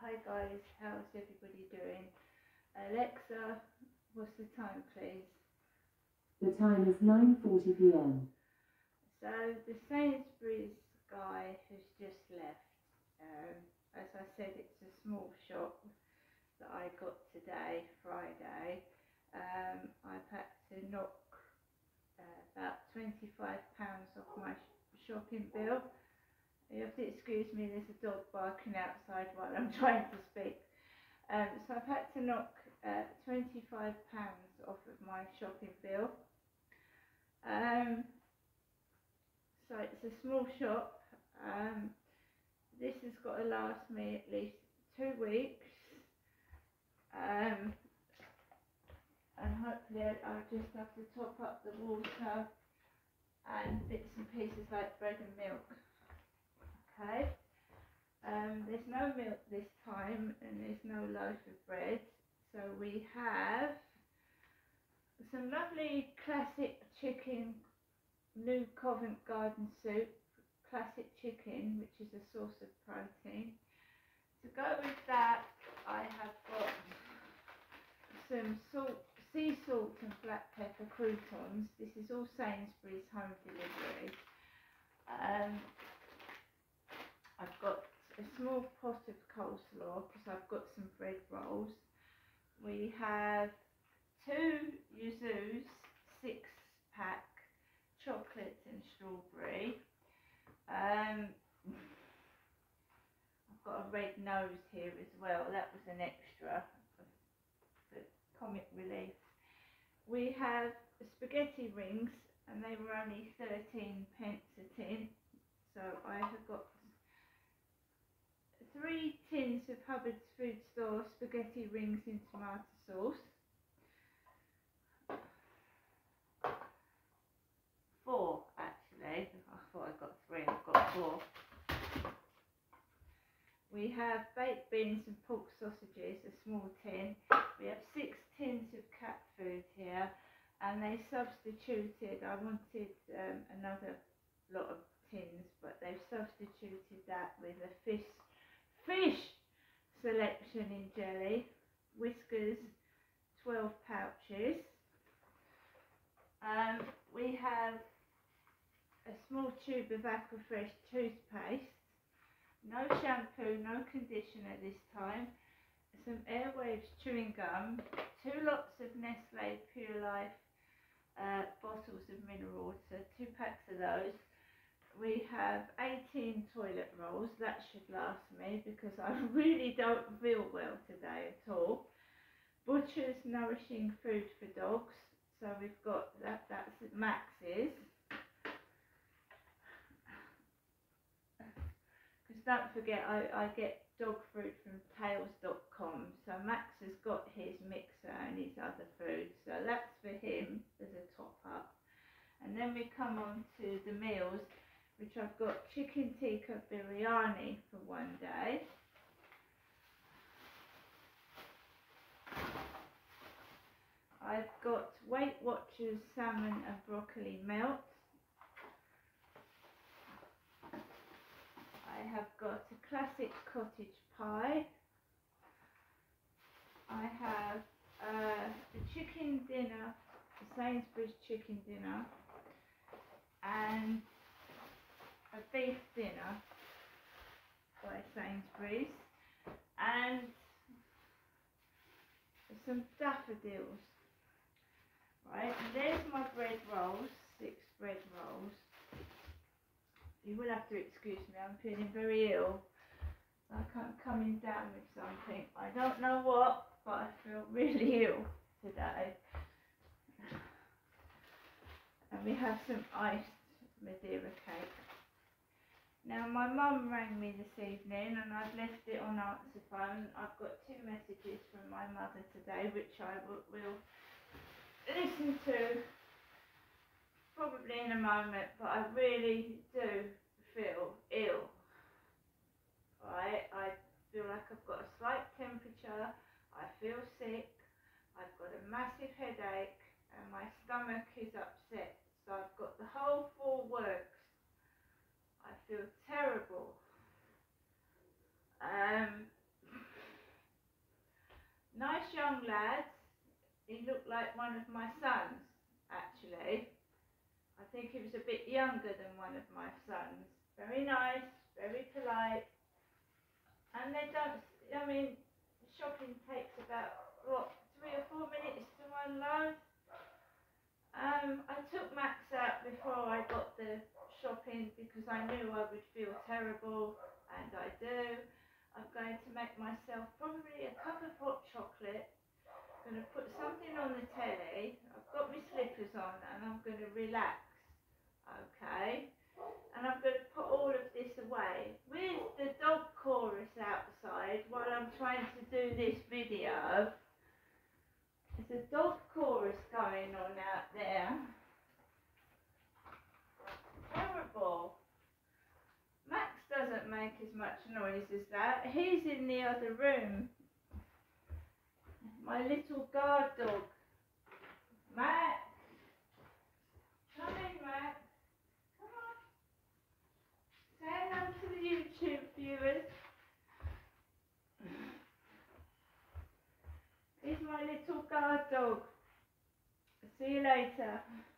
Hi guys, how's everybody doing? Alexa, what's the time please? The time is 9:40 p.m. So the Sainsbury's guy has just left. As I said, it's a small shop that I got today, Friday. I've had to knock about £25 off my shopping bill. You have to excuse me, there's a dog barking outside while I'm trying to speak. So I've had to knock £25 off of my shopping bill. So it's a small shop. This has got to last me at least 2 weeks. And hopefully I'll just have to top up the water and bits and pieces like bread and milk. Okay. There's no milk this time and there's no loaf of bread. So we have some lovely classic chicken, new Covent Garden soup, classic chicken, which is a source of protein. To go with that, I have got some sea salt and black pepper croutons. This is all Sainsbury's home delivery. I've got a small pot of coleslaw because I've got some bread rolls. We have 2 Yuzu's 6-pack, chocolate and strawberry. I've got a red nose here as well. That was an extra for comic relief. We have spaghetti rings and they were only 13p a tin. So I have got 3 tins of Hubbard's Food Store spaghetti rings in tomato sauce. 4 actually. I thought I got 3, I've got 4. We have baked beans and pork sausages, a small tin. We have 6 tins of cat food here, and they substituted, I wanted another lot of tins, but they've substituted that with a fish selection in jelly, Whiskers 12 pouches. We have a small tube of Aquafresh toothpaste, no shampoo, no conditioner this time, some Airwaves chewing gum, 2 lots of Nestle Pure Life bottles of mineral water, 2 packs of those. We have 18 toilet rolls. That should last me because I really don't feel well today at all. Butcher's Nourishing Food for Dogs. So we've got that's Max's. Because don't forget, I get dog food from tails.com. So Max has got his mixer and his other food. So that's for him as a top up. And then we come on to the meals, which I've got chicken tikka biryani for one day. I've got Weight Watchers salmon and broccoli melt. I have got a classic cottage pie. I have the chicken dinner, the Sainsbury's chicken dinner, and a beef dinner by Sainsbury's, and some daffodils. Right, and there's my bread rolls, 6 bread rolls. You will have to excuse me, I'm feeling very ill. Like I'm coming down with something. I don't know what, but I feel really ill today. And we have some iced Madeira cake. Now my mum rang me this evening and I've left it on answer phone. I've got 2 messages from my mother today which I will listen to probably in a moment, but I really do feel ill. Right, I feel like I've got a slight temperature, I feel sick, I've got a massive headache and my stomach is upset. So I've got the whole 4 works. I feel terrible. looked like one of my sons, actually. I think he was a bit younger than one of my sons. Very nice, very polite. And they don't, I mean, shopping takes about, 3 or 4 minutes to unload. I took Max out before I got the shopping because I knew I would feel terrible, and I do. I'm going to make myself probably a cup of hot chocolate. I'm going to put something on the telly. I've got my slippers on and I'm going to relax. Okay? And I'm going to put all of this away. With the dog chorus outside while I'm trying to do this video. There's a dog chorus going on out there. Horrible. Max doesn't make as much noise as that. He's in the other room. My little guard dog. Max. Come in, Max. Come on. Say hello to the YouTube viewers. He's my little guard dog. See you later.